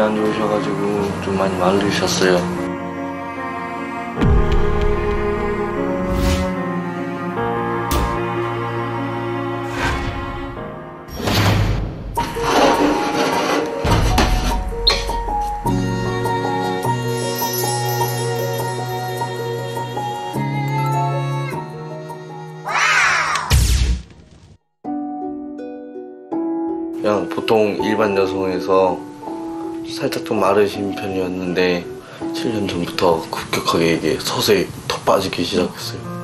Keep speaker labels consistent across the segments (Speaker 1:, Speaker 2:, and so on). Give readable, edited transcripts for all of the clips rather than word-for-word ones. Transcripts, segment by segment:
Speaker 1: 안 좋으셔가지고 좀 많이 말리셨어요. 그냥 보통 일반 여성에서 살짝 좀 마르신 편이었는데 7년 전부터 급격하게 이게 서서히 더 빠지기 시작했어요.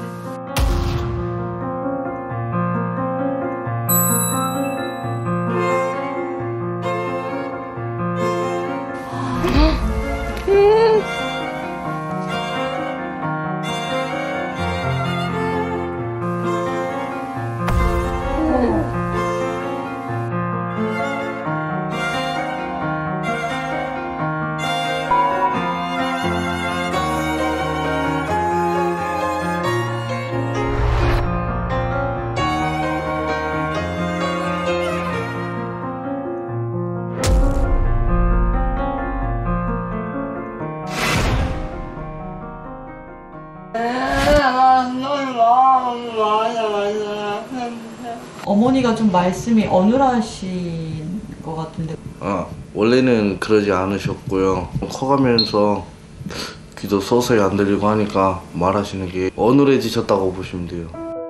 Speaker 2: 어머니가 좀 말씀이 어눌하신 것 같은데.
Speaker 1: 원래는 그러지 않으셨고요. 커가면서 귀도 서서히 안 들리고 하니까 말하시는 게 어눌해지셨다고 보시면 돼요.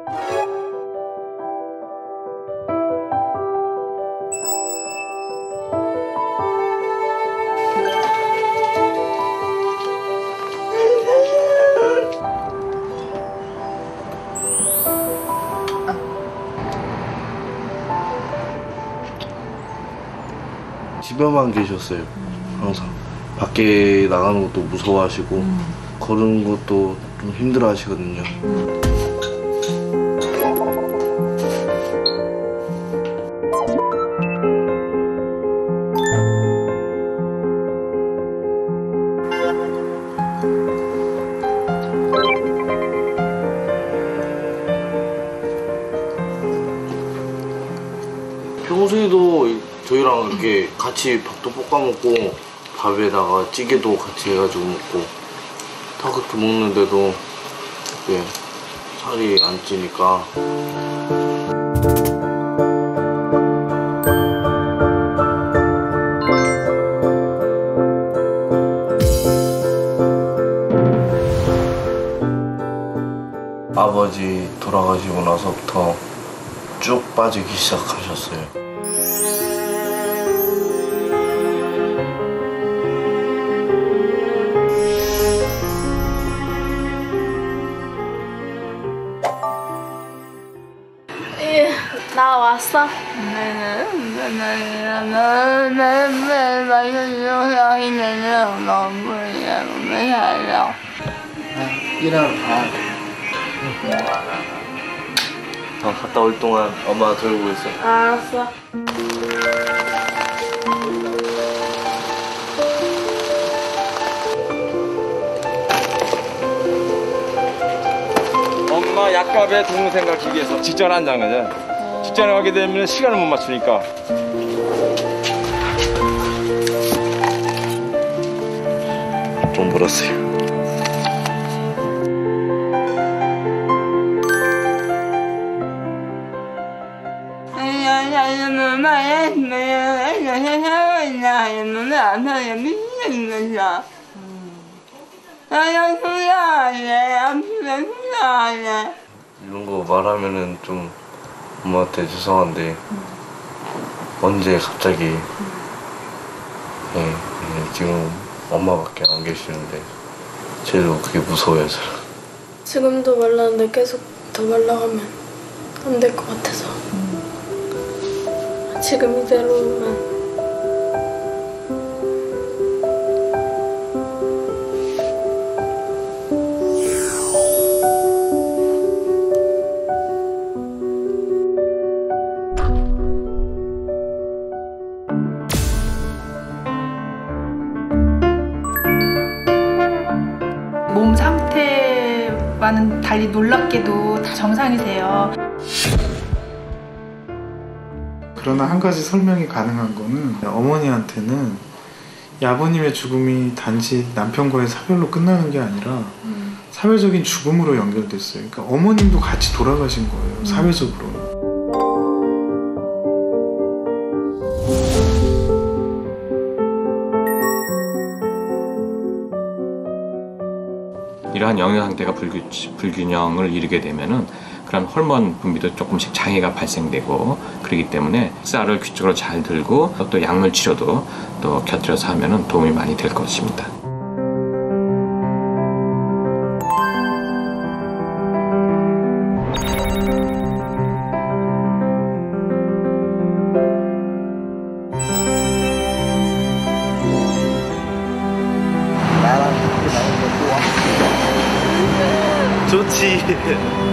Speaker 1: 집에만 계셨어요. 항상 밖에 나가는 것도 무서워하시고 걸으는 것도 좀 힘들어 하시거든요. 평소에도 저희랑 이렇게 같이 밥도 볶아 먹고 밥에다가 찌개도 같이 해가지고 먹고 다 그렇게 먹는데도 이게 살이 안 찌니까. 아버지 돌아가시고 나서부터 쭉 빠지기 시작하셨어요.
Speaker 3: 나 왔어.
Speaker 1: 갔다 올 동안 엄마 들고 있어.
Speaker 3: 알았어.
Speaker 4: 엄마 약값에 동생 가기 위해서 직전 한 장 거죠. 직전에 가게 되면 시간을 못 맞추니까.
Speaker 1: 좀 멀었어요. 이런 거 말하면은 좀 엄마한테 죄송한데 언제 갑자기 지금 엄마밖에 안 계시는데 제일 그게 무서워요.
Speaker 3: 지금도 말랐는데 계속 더 말라가면 안 될 것 같아서 지금 이대로만
Speaker 2: 몸 상태와는 달리 놀랍게도 다 정상이세요.
Speaker 5: 그러나 한 가지 설명이 가능한 거는 어머니한테는 이 아버님의 죽음이 단지 남편과의 사별로 끝나는 게 아니라 사회적인 죽음으로 연결됐어요. 그러니까 어머님도 같이 돌아가신 거예요. 사회적으로.
Speaker 6: 이러한 영양 상태가 불균형을 이루게 되면은 그런 호르몬 분비도 조금씩 장애가 발생되고 그렇기 때문에 쌀을 규칙으로 잘 들고 또 약물 치료도 또 곁들여서 하면은 도움이 많이 될 것입니다.
Speaker 1: 좋지.